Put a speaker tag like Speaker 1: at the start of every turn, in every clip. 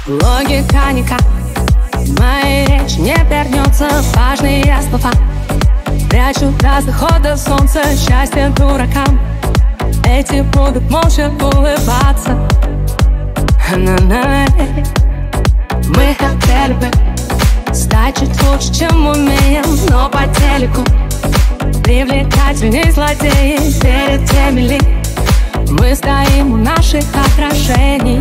Speaker 1: Логика никак в моей речи не вернется. Важные слова прячу до захода солнца. Счастье дуракам, эти будут молча улыбаться. Мы хотели бы стать чуть лучше, чем умеем, но по телеку привлекательней злодеи. Перед теми ли мы стоим у наших отражений.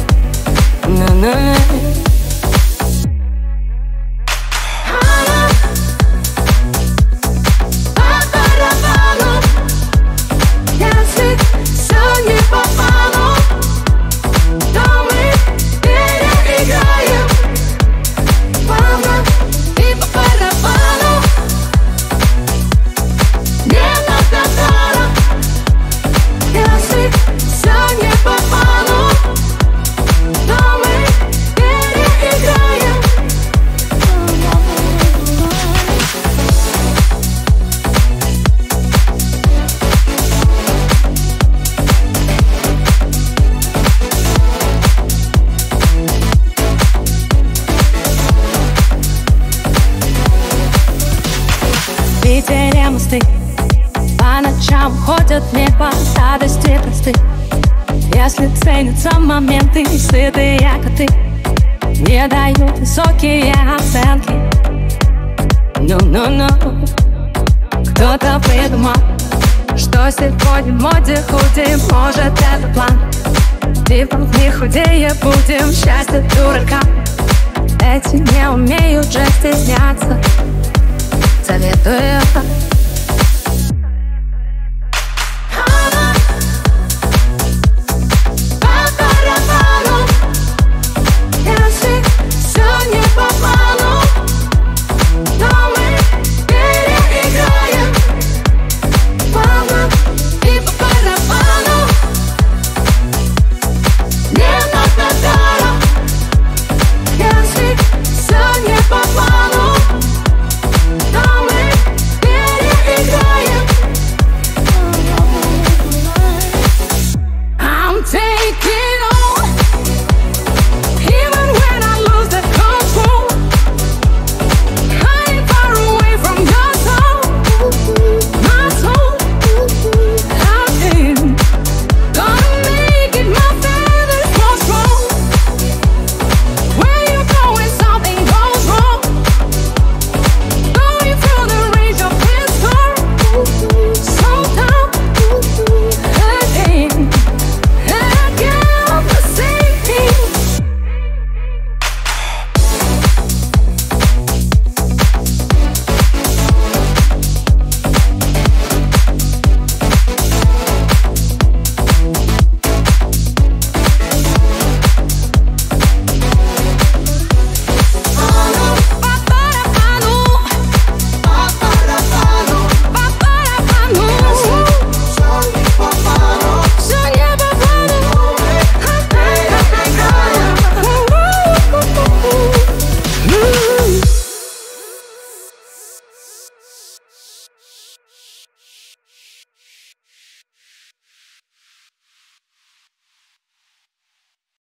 Speaker 1: В Питере мосты по ночам ходят в небо радости просты. Если ценятся моменты, сытые коты не дают высокие оценки. Кто-то придумал, что сегодня в моде худи. Может, это план, типа не худее будем. Счастье дурака, эти не умеют же стесняться. Советую